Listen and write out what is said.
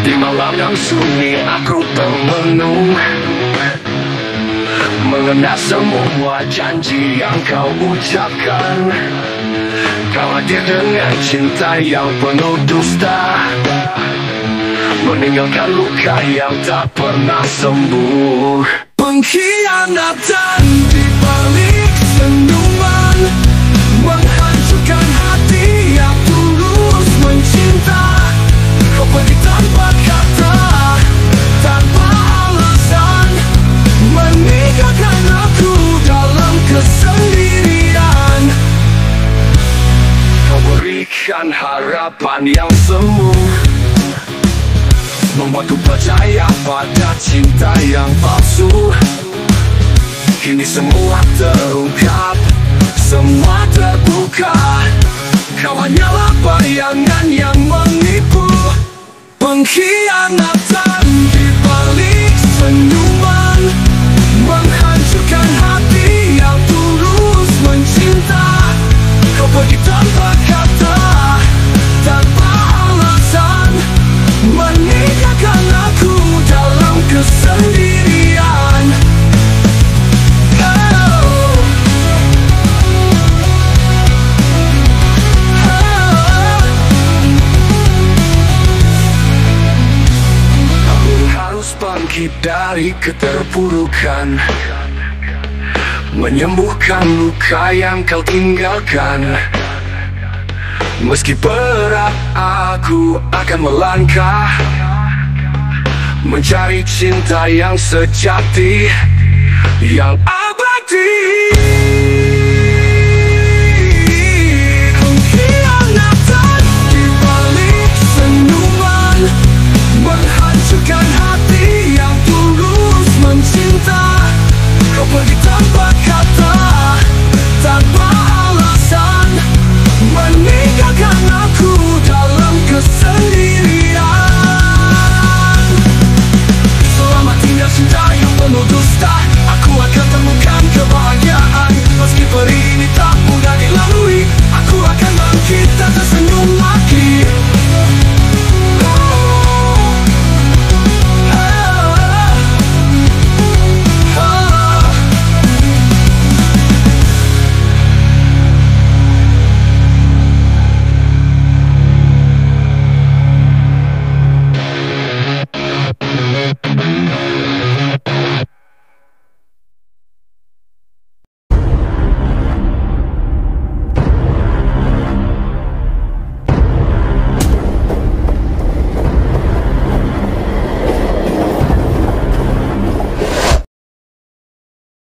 Di malam yang sunyi aku termenung, mengenang semua janji yang kau ucapkan. Kau hadir dengan cinta yang penuh dusta, meninggalkan luka yang tak pernah sembuh. Pengkhianatan di balik senyuman, menghancurkan hati yang tulus mencinta. Kau pergi tanpa kata, tanpa alasan, meninggalkan aku dalam kesendirian. Kau berikan harapan yang semu, membuatku percaya pada cinta yang palsu. Kini semua terungkap, semua terbuka. Kau hanyalah bayangan yang menipu. Pengkhianatan di balik senyuman, menghancurkan hati yang tulus mencinta. Kau pergi tanpa kata, tanpa alasan, meninggalkan aku dalam kesendirian. Aku harus bangkit dari keterpurukan, menyembuhkan luka yang kau tinggalkan. Meski berat, aku akan melangkah, mencari cinta yang sejati, yang abadi.